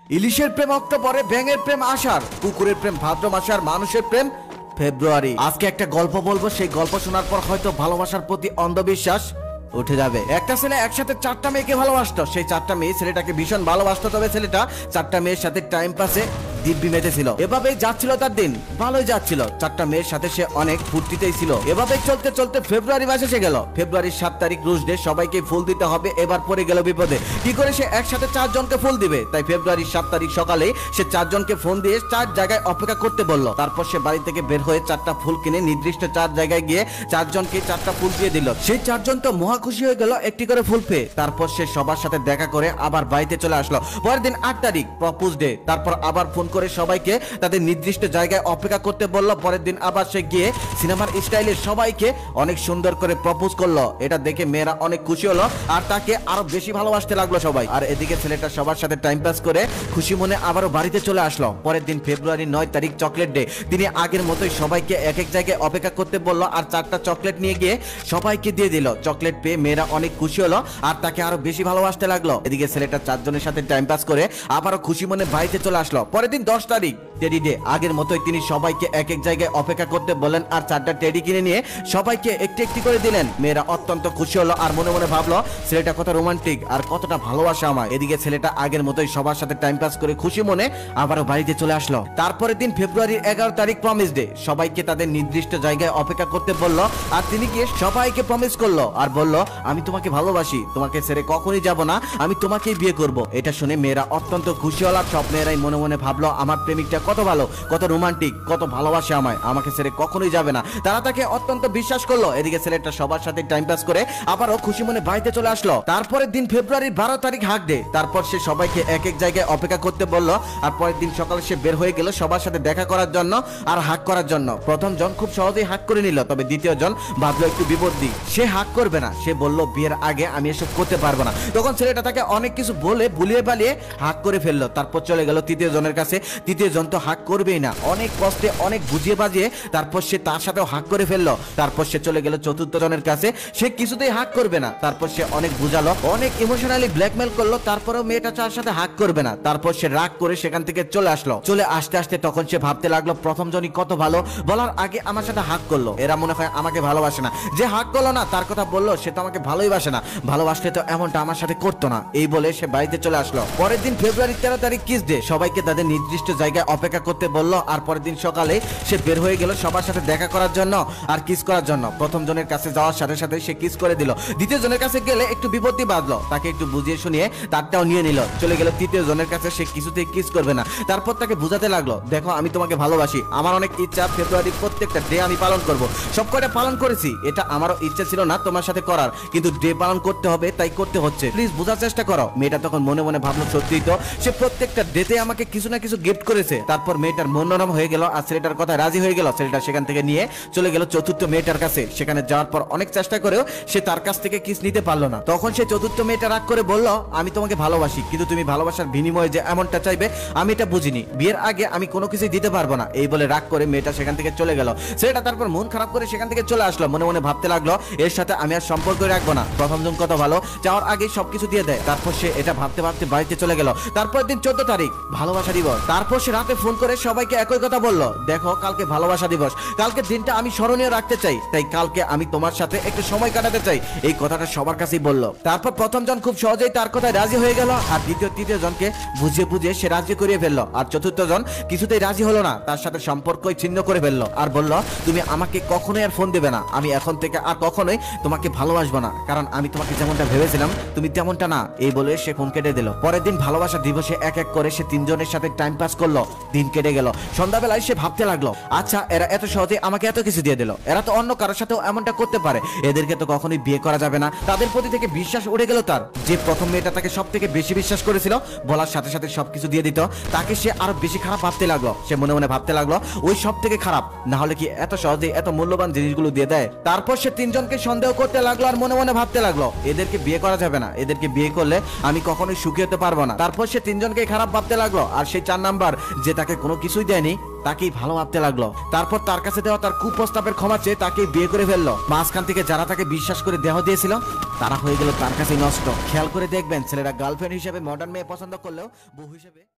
ইলিশের প্রেম অক্টোবরে, ব্যাঙের প্রেম আষাঢ়, কুকুরের প্রেম ভাদ্র মাসে, আর মানুষের প্রেম ফেব্রুয়ারি। আজকে একটা গল্প বলবো, সেই গল্প শোনার পর হয়তো ভালোবাসার প্রতি অন্ধবিশ্বাস উঠে যাবে। একটা ছেলে একসাথে 4টা মেয়েকে ভালোবাসতো। সেই 4টা মেয়ে ছেলেটাকে ভীষণ ভালোবাসতো, তবে ছেলেটা 4টা মেয়ের সাথে টাইম পাসে দিব্যি মেতেছিল। এভাবেই যাচ্ছিল তার দিন, ভালোই যাচ্ছিল। 4টা মেয়ের সাথে সে অনেক ফুর্তিতেই ছিল। এভাবেই চলতে চলতে ফেব্রুয়ারি মাস এসে গেল। ফেব্রুয়ারির 7 তারিখ রোজ ডে, সবাইকে ফুল দিতে হবে। এবার পড়ে গেল বিপদে। কি করে সে একসাথে 4 জনকে ফুল দিবে? তাই ফেব্রুয়ারির 7 তারিখ সকালে সে 4 জনকে ফোন দিয়ে 4 জায়গায় অপেক্ষা করতে বলল। তারপর সে বাড়ি থেকে বের হয়ে 4টা ফুল কিনে নির্দিষ্ট 4 জায়গায় গিয়ে 4 জনকে 4টা ফুল দিয়ে দিল। সেই 4 জন তো মহা খুশি হয়ে গেল একটি করে ফুল পেয়ে। তারপর সে সবার সাথে দেখা করে আবার বাড়িতে চলে আসলো। পরের দিন 8 তারিখ প্রপোজ ডে। তারপর আবার ফোন করে সবাইকে তাদের নির্দিষ্ট জায়গায় অপেক্ষা করতে বলল। পরের দিন আবার সে গিয়ে সিনেমার স্টাইলে সবাইকে অনেক সুন্দর করে প্রপোজ করলো। এটা দেখে মেয়েরা অনেক খুশি হলো আর তাকে আরো বেশি ভালোবাসতে লাগলো সবাই। আর এদিকে ছেলেটা সবার সাথে টাইম পাস করে খুশি মনে আবারও বাড়িতে চলে আসলো। পরের দিন ফেব্রুয়ারি 9 তারিখ চকলেট ডে। তিনি আগের মতোই সবাইকে এক এক জায়গায় অপেক্ষা করতে বলল আর 4টা চকলেট নিয়ে গিয়ে সবাইকে দিয়ে দিল। চকলেট পেয়ে মেয়েরা অনেক খুশি হলো আর তাকে আরো বেশি ভালোবাসতে লাগলো। এদিকে ছেলেটা 4 জনের সাথে টাইম পাস করে আবারও খুশি মনে বাড়িতে চলে আসলো। পরের দিন 10 তারিখ টেডি ডে। আগের মতোই তিনি সবাইকে এক এক জায়গায় অপেক্ষা করতে বলেন আর 4টা টেডি কিনে নিয়ে সবাইকে একটি একটি করে দিলেন। মেয়েরা অত্যন্ত খুশি হলো আর মনে মনে ভাবলো ছেলেটা কত রোমান্টিক আর কতটা ভালোবাসা আমায়। এদিকে ছেলেটা আগের মতোই সবার সাথে টাইম পাস করে খুশি মনে আবারও বাড়িতে চলে আসলো। তারপরের দিন ফেব্রুয়ারির 11 তারিখ প্রমিস ডে। সবাইকে তাদের নির্দিষ্ট জায়গায় অপেক্ষা করতে বলল আর তিনি গিয়ে সবাইকে প্রমিস করলো আর বলল আমি তোমাকে ভালোবাসি, তোমাকে ছেড়ে কখনোই যাব না, আমি তোমাকেই বিয়ে করব। এটা শুনে মেয়েরা অত্যন্ত খুশি হলো আর সব মেয়েরাই মনে মনে ভাবলো আমার প্রেমিকটা কত ভালো, কত রোমান্টিক, কত ভালোবাসে আমায়, আমাকে ছেড়ে কখনোই যাবে না। তারা তাকে অত্যন্ত বিশ্বাস করলো। এদিকে ছেলেটা সবার সাথে টাইম পাস করে আবারও খুশি মনে বাড়িতে চলে আসলো। তারপরের দিন ফেব্রুয়ারির 12 তারিখ হাগ ডে। তারপর সে সবাইকে এক এক জায়গায় অপেক্ষা করতে বলল আর পরের দিন সকালে সে বের হয়ে গেল সবার সাথে দেখা করার জন্য আর হাগ করার জন্য। প্রথম জন খুব সহজেই হাগ করে নিল, তবে দ্বিতীয় জন ভাবলো একটু বিপত্তি, সে হাগ করবে না। সে বলল বিয়ের আগে আমি এসব করতে পারবো না। তখন ছেলেটা তাকে অনেক কিছু বলে ভুলিয়ে পালিয়ে হাগ করে ফেললো। তারপর চলে গেল তৃতীয় জনের কাছে। তৃতীয় জন তো হাগ করবেই না, অনেক কষ্টে অনেক বুঝিয়ে বাজিয়ে তারপর সে তার সাথেও হাগ করে ফেললো। তারপর সে চলে গেল চতুর্থ জনের কাছে। সে কিছুতেই হাগ করবে না। তারপর সে অনেক বুঝালো, অনেক ইমোশনালি ব্ল্যাকমেল করলো, তারপরেও মেয়েটা তার সাথে হাগ করবে না। তারপর সে রাগ করে সেখান থেকে চলে আসলো। চলে আসতে আসতে তখন সে ভাবতে লাগলো প্রথম জনই কত ভালো, বলার আগে আমার সাথে হাগ করলো, এরা মনে হয় আমাকে ভালোবাসে না। যে হাগ করলো না তার কথা বললো সে তো আমাকে ভালোই বাসে না, ভালোবাসলে তো এমনটা আমার সাথে করতো না। এই বলে সে বাড়িতে চলে আসলো। পরের দিন ফেব্রুয়ারি 13 তারিখ কিস ডে। সবাইকে তাদের নির্দিষ্ট জায়গায় অপেক্ষা করতে বললো আর পরের দিন সকালে সে বের হয়ে গেল সবার সাথে দেখা করার জন্য আর কিস করার জন্য। প্রথম জনের কাছে যাওয়ার সাথে সাথে সে কিস করে দিল। দ্বিতীয় জনের কাছে গেলে একটু বিপত্তি বাঁধলো, তাকে একটু বুঝিয়ে শুনিয়ে তারটাও নিয়ে নিল। চলে গেল তৃতীয় জনের কাছে, সে কিছুতেই কিস করবে না। তারপর তাকে বুঝাতে লাগলো দেখো আমি তোমাকে ভালোবাসি, আমার অনেক ইচ্ছা ফেব্রুয়ারি প্রত্যেকটা ডে আমি পালন করব। সব কয়টা পালন করেছি, এটা আমারও ইচ্ছা ছিল না তোমার সাথে করার, কিন্তু ডে পালন করতে হবে তাই করতে হচ্ছে, প্লিজ বোঝার চেষ্টা করো। মেয়েটা তখন মনে মনে ভাবলো সত্যিই তো সে প্রত্যেকটা ডেতে আমাকে কিছু না কিছু গিফট করেছে। তারপর মেয়েটার মন নরম হয়ে গেল আর ছেলেটার কথা রাজি হয়ে গেল। ছেলেটা সেখান থেকে নিয়ে চলে গেল চতুর্থ মেয়েটার কাছে। সেখানে যাওয়ার পর অনেক চেষ্টা করেও সে তার কাছ থেকে কিস নিতে পারলো না। তখন সে চতুর্থ মেয়েটা রাগ করে বলল আমি তোমাকে ভালোবাসি, কিন্তু তুমি ভালোবাসার বিনিময়ে যে এমনটা চাইবে আমি এটা বুঝিনি, বিয়ের আগে আমি কোনো কিছুই দিতে পারবো না। এই বলে রাগ করে মেয়েটা সেখান থেকে চলে গেল। ছেলেটা তারপর মন খারাপ করে সেখান থেকে চলে আসলো। মনে মনে ভাবতে লাগলো এর সাথে আমি আর সম্পর্ক রাখবো না, প্রথম জন কত ভালো, যাওয়ার আগে সবকিছু দিয়ে দেয়। তারপর সে এটা ভাবতে ভাবতে বাড়িতে চলে গেল। তারপর দিন 14 তারিখ ভালোবাসা দিবস। তারপর সে রাতে ফোন করে সবাইকে একই কথা বলল দেখো কালকে ভালোবাসা দিবস, কালকে দিনটা আমি স্মরণীয় রাখতে চাই, তাই কালকে আমি তোমার সাথে একটু সময় কাটাতে চাই। এই কথাটা সবার কাছেই বলল। তারপর প্রথম জন খুব সহজেই তার কথায় রাজি হয়ে গেল আর তৃতীয় জনকে বুঝিয়ে বুঝিয়ে সে রাজি করিয়ে ফেললো। আর চতুর্থ জন কিছুতেই রাজি হলো না, তার সাথে সম্পর্কই ছিন্ন করে ফেললো আর বলল তুমি আমাকে কখনোই আর ফোন দেবে না, আমি এখন থেকে আর কখনোই তোমাকে ভালোবাসবো না, কারণ আমি তোমাকে যেমনটা ভেবেছিলাম তুমি তেমনটা না। এই বলে সে ফোন কেটে দিল। পরের দিন ভালোবাসা দিবসে এক এক করে সে 3 জনের সাথে টাইম পাস করলো। দিন কেটে গেল। সন্ধ্যাবেলায় সে ভাবতে লাগলো আচ্ছা এরা এত সহজে আমাকে এত কিছু দিয়ে দিল, এরা তো অন্য কারোর সাথেও এমনটা করতে পারে, এদেরকে তো কখনোই বিয়ে করা যাবে না। তাদের প্রতি থেকে বিশ্বাস উঠে গেল তার। যে প্রথম মেয়েটা তাকে সব থেকে বেশি বিশ্বাস করেছিল, বলার সাথে সাথে সবকিছু দিয়ে দিত, তাকে সে আরো বেশি খারাপ ভাবতে লাগলো। সে মনে মনে ভাবতে লাগলো ওই সব থেকে খারাপ, না হলে কি এত সহজে এত মূল্যবান জিনিসগুলো দিয়ে দেয়। তারপর সে 3 জনকে সন্দেহ করতে লাগলো আর মনে মনে ভাবতে লাগলো এদেরকে বিয়ে করা যাবে না, এদেরকে বিয়ে করলে আমি কখনোই সুখী হতে পারবো না। তারপর সে 3 জনকে খারাপ ভাবতে লাগলো আর সেই 4 নাম্বার যে তাকে কোনো কিছুই দেয়নি তাকেই ভালো ভাবতে লাগলো। তারপর তার কাছে দেওয়া তার কুপ্রস্তাবের ক্ষমা চেয়ে তাকে বিয়ে করে ফেললো। মাঝখান থেকে যারা তাকে বিশ্বাস করে দেহ দিয়েছিল তারা হয়ে গেল তার কাছে নষ্ট। খেয়াল করে দেখবেন ছেলেরা গার্লফ্রেন্ড হিসেবে মডার্ন মেয়ে পছন্দ করলেও বউ হিসেবে